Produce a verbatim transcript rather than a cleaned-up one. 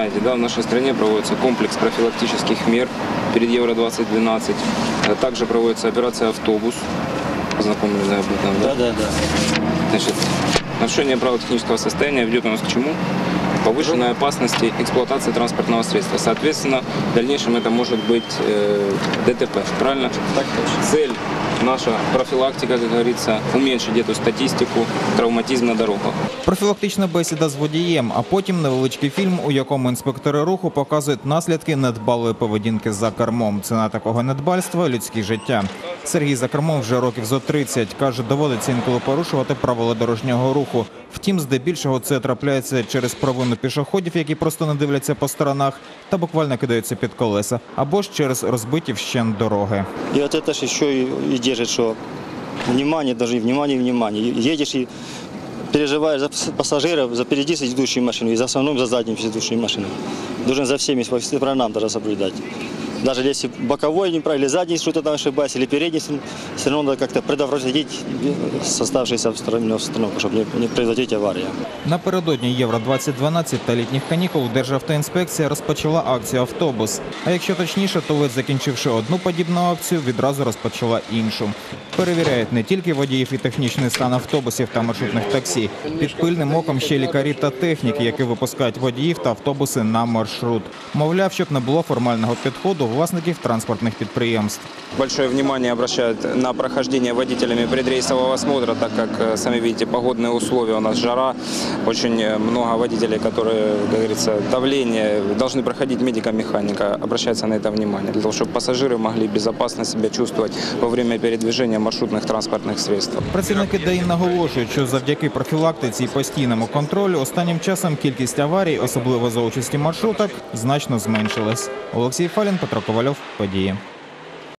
знаете, да, в нашей стране проводится комплекс профилактических мер перед Евро двадцать двенадцать. Также проводится операция «Автобус». Познакомились об этом, да? Да, да, да. Значит, нарушение правил технического состояния ведет у нас к чему? Повышенной опасности эксплуатации транспортного средства. Соответственно, в дальнейшем это может быть э, ДТП, правильно? Так точно. Цель наша профілактика, як говориться, уменьшити цю статистику травматизму на дорогах. Профілактична бесіда з водієм, а потім невеличкий фільм, у якому інспектори руху показують наслідки недбалої поведінки за кермом. Ціна такого недбальства – людське життя. Сергій за кермом вже років зо тридцять. Каже, доводиться інколи порушувати правила дорожнього руху. Втім, здебільшого це трапляється через провину пішоходів, які просто не дивляться по сторонах та буквально кидаються під колеса, або ж через розбиті вщент дороги. И вот это же еще и, и держит, что внимание, даже внимание, внимание. Едешь и переживаешь за пассажиров, за впереди идущую машину и за основном за задним идущую машину. Должен за всеми по сторонам даже соблюдать. Даже если боковой неправильно, или задний что-то там ошибается, или передний, все равно надо как-то предотвратить оставшиеся в сторону, чтобы не, не произойти авария. Напередодні Євро двадцять дванадцять та літніх канікул Державтоінспекція розпочала акцію «Автобус». А якщо точніше, то ледь закінчивши одну подібну акцію, відразу розпочала іншу. Перевіряють не тільки водіїв і технічний стан автобусів та маршрутних таксі. Під пильним оком ще лікарі та техніки, які випускають водіїв та автобуси на маршрут. Мовляв, щоб не було формального підходу власників транспортних підприємств. Большое внимание обращают на прохождение водителями предрейсового осмотра, так как, сами видите, погодные условия, у нас жара. Очень много водителей, которые, как говорится, давление, должны проходить медико-механика, обращается на это внимание, для того, чтобы пассажиры могли безопасно себя чувствовать во время передвижения маршрутных транспортных средств. Працівники ДАІ наголошують, що завдяки профілактиці і постійному контролю останнім часом кількість аварій, особливо за участі маршруток, значно зменшилась. Олексій Фалін, Петро Ковальов, події.